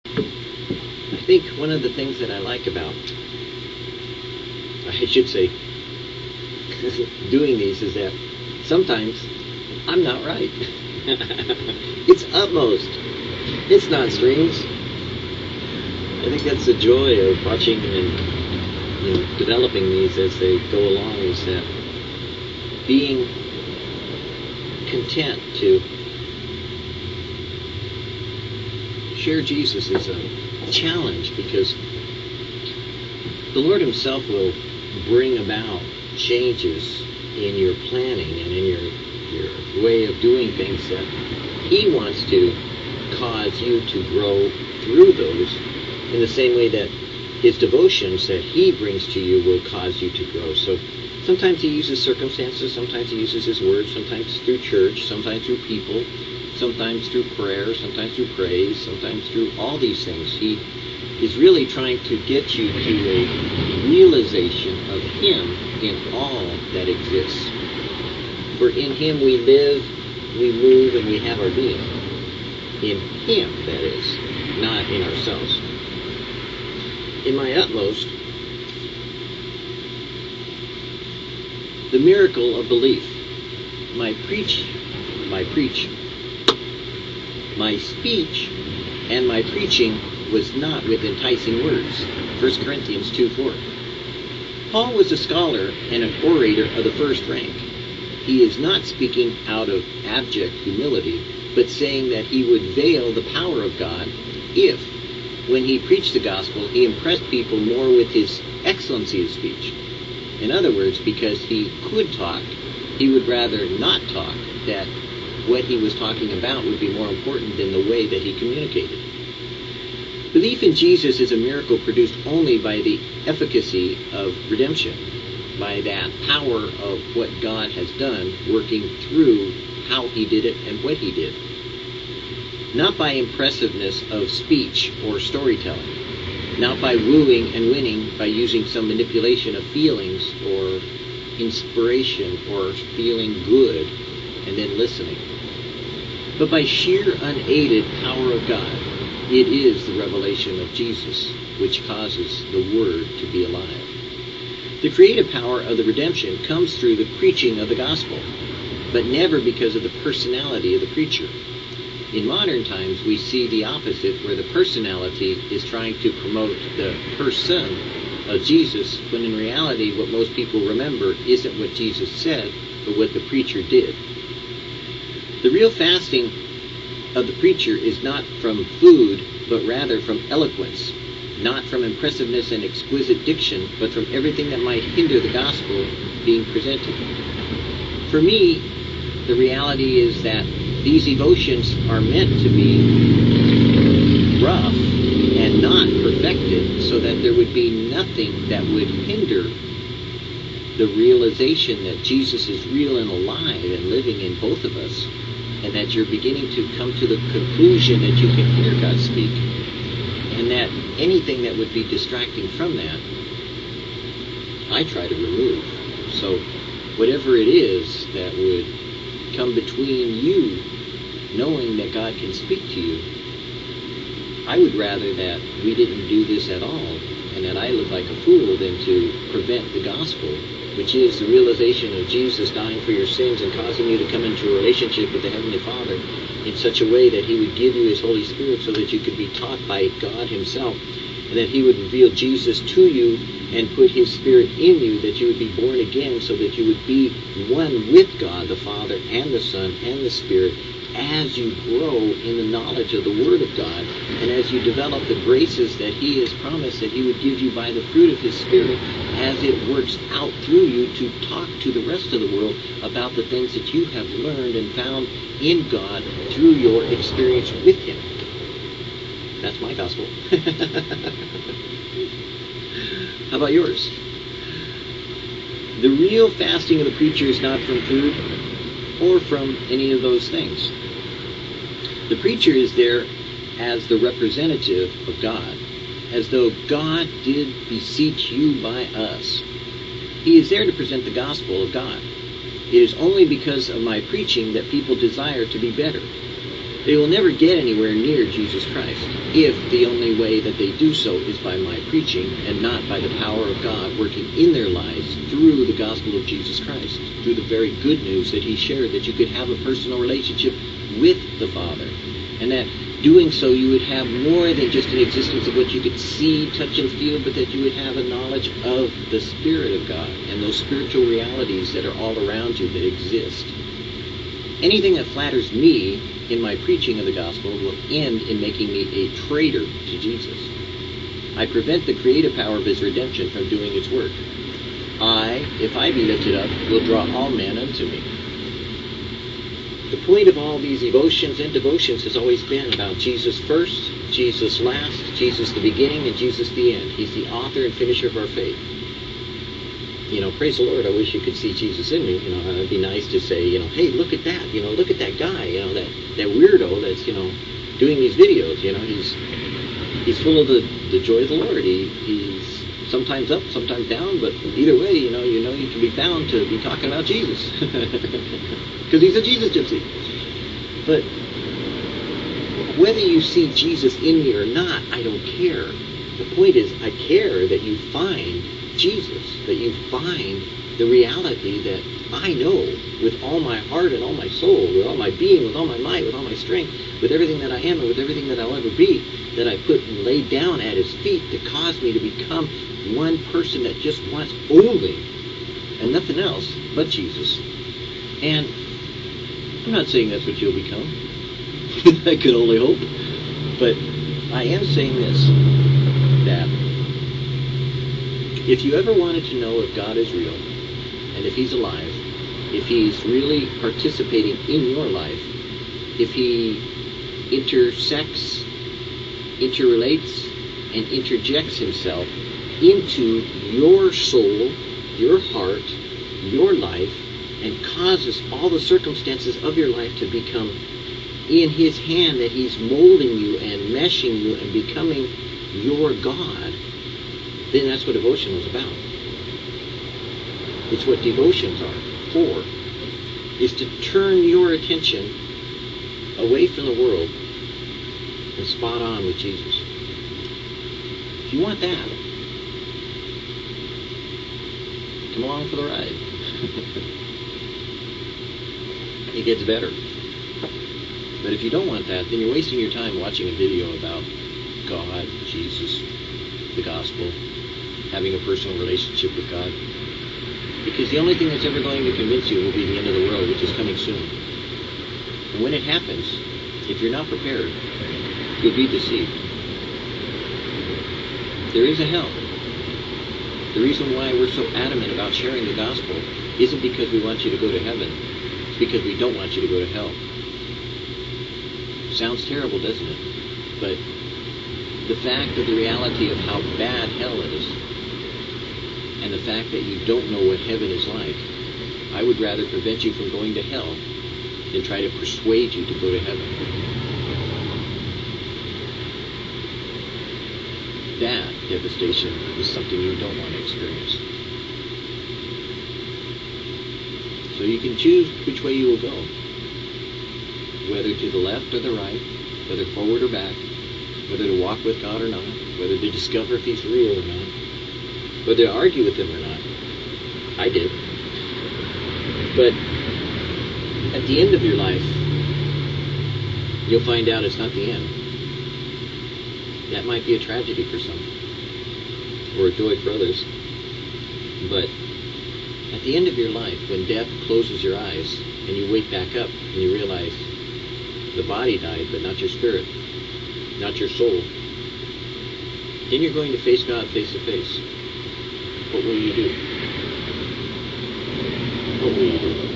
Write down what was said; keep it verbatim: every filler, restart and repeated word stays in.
I think one of the things that I like about, I should say, doing these is that sometimes I'm not right. It's utmost. It's not strings. I think that's the joy of watching and, you know, developing these as they go along, is that being content to share Jesus is a challenge, because the Lord Himself will bring about changes in your planning and in your, your way of doing things that He wants to cause you to grow through those, in the same way that His devotions that He brings to you will cause you to grow. So sometimes He uses circumstances, sometimes He uses His words, sometimes through church, sometimes through people, sometimes through prayer, sometimes through praise, sometimes through all these things. He is really trying to get you to a realization of Him in all that exists. For in Him we live, we move, and we have our being. In Him, that is, not in ourselves. In my utmost, the miracle of belief. My preach, my preach, my speech and my preaching was not with enticing words. First Corinthians two four. Paul was a scholar and an orator of the first rank. He is not speaking out of abject humility, but saying that he would veil the power of God if, when he preached the gospel, he impressed people more with his excellency of speech. In other words, because he could talk, he would rather not talk, that what he was talking about would be more important than the way that he communicated. Belief in Jesus is a miracle produced only by the efficacy of redemption, by that power of what God has done working through how He did it and what He did. Not by impressiveness of speech or storytelling, not by wooing and winning by using some manipulation of feelings or inspiration or feeling good and then listening, but by sheer unaided power of God. It is the revelation of Jesus which causes the Word to be alive. The creative power of the redemption comes through the preaching of the gospel, but never because of the personality of the preacher. In modern times, we see the opposite, where the personality is trying to promote the person of Jesus, when in reality what most people remember isn't what Jesus said, but what the preacher did. The real fasting of the preacher is not from food, but rather from eloquence, not from impressiveness and exquisite diction, but from everything that might hinder the gospel being presented. For me, the reality is that these devotions are meant to be rough and not perfected, so that there would be nothing that would hinder the realization that Jesus is real and alive and living in both of us, and that you're beginning to come to the conclusion that you can hear God speak, and that anything that would be distracting from that, I try to remove. So whatever it is that would come between you knowing that God can speak to you, I would rather that we didn't do this at all, and that I look like a fool, than to prevent the gospel, which is the realization of Jesus dying for your sins and causing you to come into a relationship with the Heavenly Father in such a way that He would give you His Holy Spirit so that you could be taught by God Himself, and that He would reveal Jesus to you and put His Spirit in you, that you would be born again so that you would be one with God the Father and the Son and the Spirit, as you grow in the knowledge of the Word of God, and as you develop the graces that He has promised that He would give you by the fruit of His Spirit, as it works out through you to talk to the rest of the world about the things that you have learned and found in God through your experience with Him. That's my gospel. How about yours? The real fasting of the preacher is not from food or from any of those things. The preacher is there as the representative of God, as though God did beseech you by us. He is there to present the gospel of God. It is only because of my preaching that people desire to be better. They will never get anywhere near Jesus Christ if the only way that they do so is by my preaching and not by the power of God working in their lives through the gospel of Jesus Christ, through the very good news that he shared, that you could have a personal relationship with the Father, and that doing so you would have more than just an existence of what you could see, touch, and feel, but that you would have a knowledge of the Spirit of God and those spiritual realities that are all around you that exist. Anything that flatters me in my preaching of the gospel will end in making me a traitor to Jesus. I prevent the creative power of his redemption from doing its work. I, if I be lifted up, will draw all men unto me. The point of all these evotions and devotions has always been about Jesus first, Jesus last, Jesus the beginning, and Jesus the end. He's the author and finisher of our faith. You know, praise the Lord, I wish you could see Jesus in me. You know, it'd be nice to say, you know, hey, look at that. You know, look at that guy, you know, that, that weirdo that's, you know, doing these videos. You know, he's he's full of the, the joy of the Lord. He, he's sometimes up, sometimes down, but either way, you know, you know you can be found to be talking about Jesus. Because he's a Jesus gypsy. But whether you see Jesus in me or not, I don't care. The point is, I care that you find Jesus, that you find the reality that I know with all my heart and all my soul, with all my being, with all my might, with all my strength, with everything that I am and with everything that I'll ever be, that I put and laid down at his feet to cause me to become one person that just wants only and nothing else but Jesus. And I'm not saying that's what you'll become. I could only hope. But I am saying this, that if you ever wanted to know if God is real, and if he's alive, if he's really participating in your life, if he intersects, interrelates, and interjects himself into your soul, your heart, your life, and causes all the circumstances of your life to become in his hand, that he's molding you and meshing you and becoming your God, then that's what devotion is about. It's what devotions are for, is to turn your attention away from the world and spot on with Jesus. If you want that, come along for the ride. It gets better. But if you don't want that, then you're wasting your time watching a video about God, Jesus, the gospel, having a personal relationship with God. Because the only thing that's ever going to convince you will be the end of the world, which is coming soon. And when it happens, if you're not prepared, you'll be deceived. There is a hell. The reason why we're so adamant about sharing the gospel isn't because we want you to go to heaven. It's because we don't want you to go to hell. Sounds terrible, doesn't it? But the fact of the reality of how bad hell is, and the fact that you don't know what heaven is like, I would rather prevent you from going to hell than try to persuade you to go to heaven. That devastation is something you don't want to experience. So you can choose which way you will go. Whether to the left or the right, whether forward or back, whether to walk with God or not, whether to discover if he's real or not, whether to argue with him or not. I did. But at the end of your life, you'll find out it's not the end. That might be a tragedy for some, or a joy for others. But at the end of your life, when death closes your eyes and you wake back up and you realize the body died, but not your spirit, not your soul, then you're going to face God face to face. What will you do? What will you do?